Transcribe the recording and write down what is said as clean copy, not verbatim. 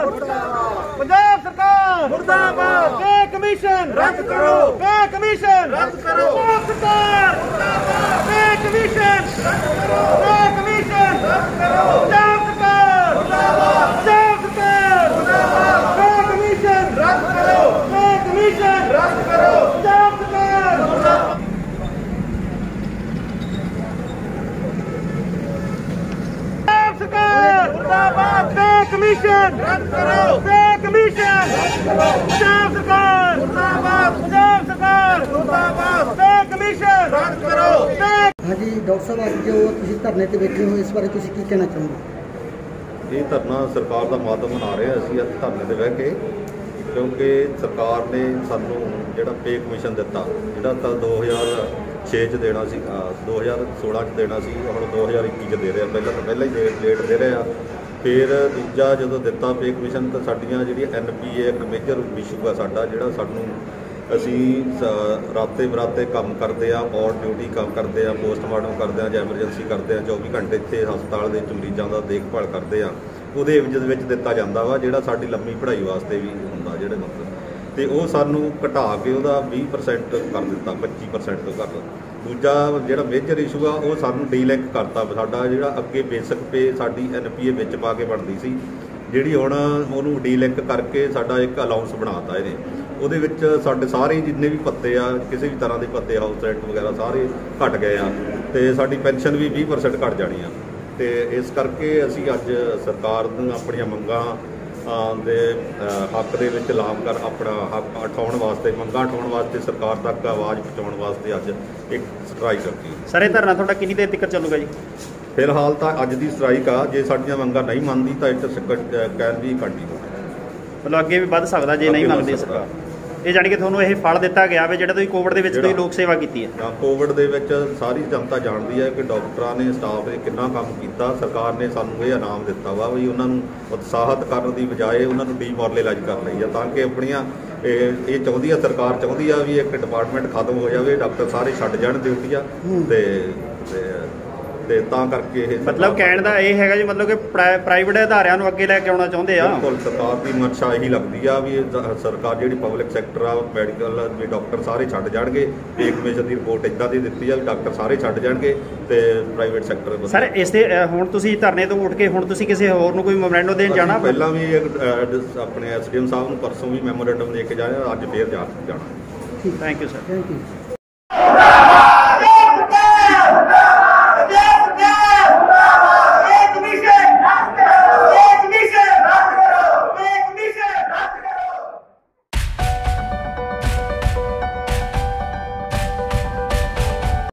पंजाब सरकार मुर्दाबाद। पे कमीशन रद्द करो। पे कमीशन रद्द करो। पंजाब सरकार मुर्दाबाद। पे कमीशन रद्द करो। पे कमीशन रद्द करो। पंजाब सरकार मुर्दाबाद। पंजाब सरकार मुर्दाबाद। पे कमीशन रद्द करो। पे कमीशन रद्द करो। पंजाब सरकार मुर्दाबाद। सरकार मुर्दाबाद। पे कमीशन रद्द करो। पे कमीशन रद्द करो। पंजाब सरकार मुर्दाबाद। पंजाब सरकार मुर्दाबाद। पे कमीशन रद्द करो। हाँ जी डॉक्टर साहब अज जो तुसीं धरने ते बैठे हो इस बारे तुसीं की कहना चाहोगे? ये धरना सरकार का मातम मना रहे हैं असीं धरने ते बह के, क्योंकि सरकार ने सानू जिहड़ा पे कमीशन दिता जिहड़ा तां 2006 च देना सी, 2016 च देना सी, हुण 2021 च दे रहे हैं। पहले ही लेट दे रहे हैं। फिर दूजा जो दिता पे कमीशन तो साडियां जिहड़ी NPA एक मेजर इशू है साडा, जिहड़ा सानू असी राते बराते काम करते हैं, ऑन ड्यूटी काम करते हैं, पोस्टमार्टम करते हैं, एमरजेंसी करते हैं, 24 घंटे इत्थे हस्पताल दे मरीज़ां दा देखभाल करते हैं। ਉਹਦੇ ਵਿੱਚ ਦਿੱਤਾ ਜਾਂਦਾ ਵਾ ਜਿਹੜਾ ਸਾਡੀ ਲੰਮੀ ਪੜ੍ਹਾਈ ਵਾਸਤੇ ਵੀ ਹੁੰਦਾ ਜਿਹੜੇ ਮਤਲਬ, ਤੇ ਉਹ ਸਾਨੂੰ ਘਟਾ ਕੇ ਉਹਦਾ 20% ਕਰ ਦਿੱਤਾ, 25% ਤੋਂ ਘੱਟ। ਦੂਜਾ ਜਿਹੜਾ ਮੇਜਰ ਇਸ਼ੂ ਆ ਉਹ ਸਾਨੂੰ ਡੀਲਿੰਕ ਕਰਤਾ। ਸਾਡਾ ਜਿਹੜਾ ਅੱਗੇ ਬੇਸਿਕ ਪੇ ਸਾਡੀ NPA ਵਿੱਚ ਪਾ ਕੇ ਬਣਦੀ ਸੀ, ਜਿਹੜੀ ਹੁਣ ਉਹਨੂੰ ਡੀਲਿੰਕ ਕਰਕੇ ਸਾਡਾ ਇੱਕ ਅਲਾਊਂਸ ਬਣਾਤਾ ਇਹਨੇ। ਉਹਦੇ ਵਿੱਚ ਸਾਡੇ ਸਾਰੇ ਜਿੰਨੇ ਵੀ ਭੱਤੇ ਆ, ਕਿਸੇ ਵੀ ਤਰ੍ਹਾਂ ਦੇ ਭੱਤੇ, ਹਾਊਸ ਰੈਂਟ ਵਗੈਰਾ ਸਾਰੇ ਘਟ ਗਏ ਆ, ਤੇ ਸਾਡੀ ਪੈਨਸ਼ਨ ਵੀ 20% ਘਟ ਜਾਣੀ ਆ। ਤੇ ਇਸ ਕਰਕੇ ਅਸੀਂ ਅੱਜ ਸਰਕਾਰ ਨੂੰ ਆਪਣੀਆਂ ਮੰਗਾਂ ਦੇ ਹੱਕ ਦੇ ਵਿੱਚ ਲਾਮ ਕਰ ਆਪਣਾ ਹੱਕ ਉਠਾਉਣ ਵਾਸਤੇ, ਮੰਗਾਂ ਉਠਾਉਣ ਵਾਸਤੇ, ਸਰਕਾਰ ਤੱਕ ਆਵਾਜ਼ ਪਹੁੰਚਾਉਣ ਵਾਸਤੇ ਅੱਜ ਇੱਕ ਸਟ੍ਰਾਈਕ ਕੀਤੀ। ਸਰ ਇਹ ਧਰਨਾ ਤੁਹਾਡਾ ਕਿੰਨੀ ਦੇਰ ਤੱਕ ਚੱਲੂਗਾ ਜੀ? ਫਿਲਹਾਲ ਤਾਂ ਅੱਜ ਦੀ ਸਟ੍ਰਾਈਕ ਆ। ਜੇ ਸਾਡੀਆਂ ਮੰਗਾਂ ਨਹੀਂ ਮੰਨਦੀ ਤਾਂ ਇਟ ਕੈਨ ਵੀ ਕੰਟੀਨਿਊ, ਮਤਲਬ ਅੱਗੇ ਵੀ ਵੱਧ ਸਕਦਾ ਜੇ ਨਹੀਂ ਮੰਨਦੀ ਸਰਕਾਰ। ਇਹ ਜਾਣੀ ਕਿ ਤੁਹਾਨੂੰ ਇਹ ਫਲ ਦਿੱਤਾ ਗਿਆ ਵੇ ਜਿਹੜਾ ਤੁਸੀਂ ਕੋਵਿਡ ਦੇ ਵਿੱਚ ਤੁਸੀਂ ਲੋਕ ਸੇਵਾ ਕੀਤੀ ਹੈ। ਕੋਵਿਡ ਦੇ ਵਿੱਚ ਸਾਰੀ ਜਨਤਾ ਜਾਣਦੀ ਹੈ ਕਿ ਡਾਕਟਰਾਂ ਨੇ, ਸਟਾਫ ਨੇ ਕਿੰਨਾ ਕੰਮ ਕੀਤਾ। ਸਰਕਾਰ ਨੇ ਸਾਨੂੰ ਇਹ ਇਨਾਮ ਦਿੱਤਾ ਵਾ ਵੀ ਉਹਨਾਂ ਨੂੰ ਉਤਸ਼ਾਹਿਤ ਕਰਨ ਦੀ ਬਜਾਏ ਉਹਨਾਂ ਨੂੰ ਡੀਮੋਰਲਾਈਜ਼ ਕਰ ਲਈ ਆ, ਤਾਂ ਕਿ ਆਪਣੀਆਂ ਇਹ ਚਾਹੁੰਦੀ ਆ, ਸਰਕਾਰ ਚਾਹੁੰਦੀ ਆ ਵੀ ਇੱਕ ਡਿਪਾਰਟਮੈਂਟ ਖਤਮ ਹੋ ਜਾਵੇ, ਡਾਕਟਰ ਸਾਰੇ ਛੱਡ ਜਾਣ ਡਿਊਟੀਆਂ ਤੇ ਤਾਂ ਕਰਕੇ ਇਹ ਮਤਲਬ ਕਹਿਣ ਦਾ ਇਹ ਹੈਗਾ ਜੀ, ਮਤਲਬ ਕਿ ਪ੍ਰਾਈਵੇਟ ਅਦਾਰਿਆਂ ਨੂੰ ਅੱਗੇ ਲੈ ਕੇ ਆਉਣਾ ਚਾਹੁੰਦੇ ਆ। ਬਿਲਕੁਲ ਸਰਕਾਰ ਦੀ ਮਨਸ਼ਾ ਇਹੀ ਲੱਗਦੀ ਆ ਵੀ ਸਰਕਾਰ ਜਿਹੜੀ ਪਬਲਿਕ ਸੈਕਟਰ ਆ, ਮੈਡੀਕਲ ਵੀ ਡਾਕਟਰ ਸਾਰੇ ਛੱਡ ਜਾਣਗੇ। ਪੇ ਕਮਿਸ਼ਨ ਦੀ ਰਿਪੋਰਟ ਇੱਦਾਂ ਦੀ ਦਿੱਤੀ ਆ ਵੀ ਡਾਕਟਰ ਸਾਰੇ ਛੱਡ ਜਾਣਗੇ ਤੇ ਪ੍ਰਾਈਵੇਟ ਸੈਕਟਰ। ਸਰ ਇਸ ਤੇ ਹੁਣ ਤੁਸੀਂ ਧਰਨੇ ਤੋਂ ਉੱਠ ਕੇ ਹੁਣ ਤੁਸੀਂ ਕਿਸੇ ਹੋਰ ਨੂੰ ਕੋਈ ਮੈਮੋਰੈਂਡਮ ਦੇਣ ਜਾਣਾ? ਪਹਿਲਾਂ ਵੀ ਆਪਣੇ SDM ਸਾਹਿਬ ਨੂੰ ਪਰਸੋਂ ਵੀ ਮੈਮੋਰੈਂਡਮ ਦੇ ਕੇ ਜਾਣਾ, ਅੱਜ ਫੇਰ ਜਾਣਾ। Thank you sir. Thank you.